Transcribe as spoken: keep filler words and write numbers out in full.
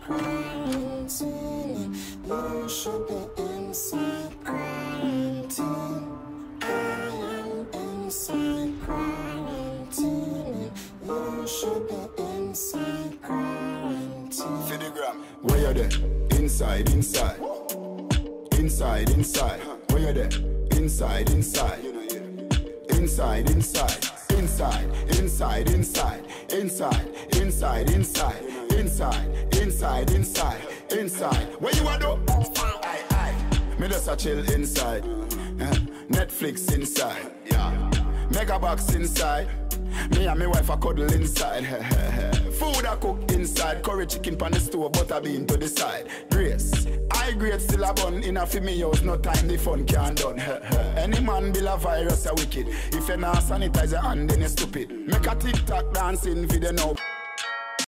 quarantine. You should be inside quarantine. I am inside quarantine. You should be inside quarantine. Finigram, where you there? Inside, inside. Inside, inside. Where you there? Inside, inside. Inside, inside. Inside, inside, inside. Inside, inside, inside. Inside, inside, inside. Inside. Where you are though? Aye, aye. Me just a chill inside. Netflix inside. Mega box inside. Me and my wife a cuddle inside. Food I cook inside. Curry chicken pan the stove, butter bean to the side. Grace, I grade still a bun. In a fi me house, no time the fun can done. Any man bill a virus a wicked. If you not sanitize your hand, then you stupid. Make a TikTok dancing video now.